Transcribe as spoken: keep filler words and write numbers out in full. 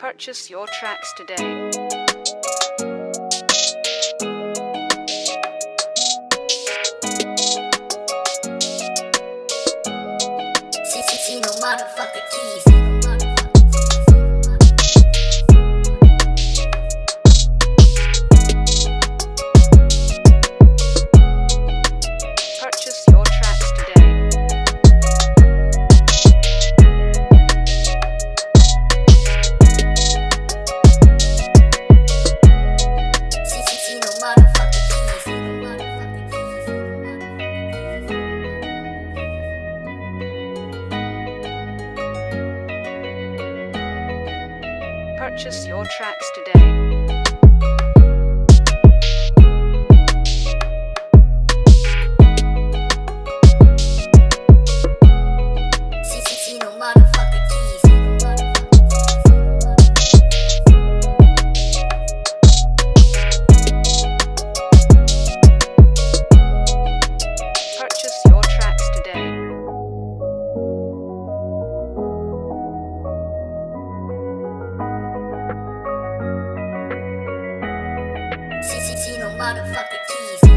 Purchase your tracks today. See no motherfucker keys. Purchase your tracks today. See no motherfucker keys. Purchase your tracks today. See no motherfucker keys. Purchase your tracks today. See no motherfucker keys.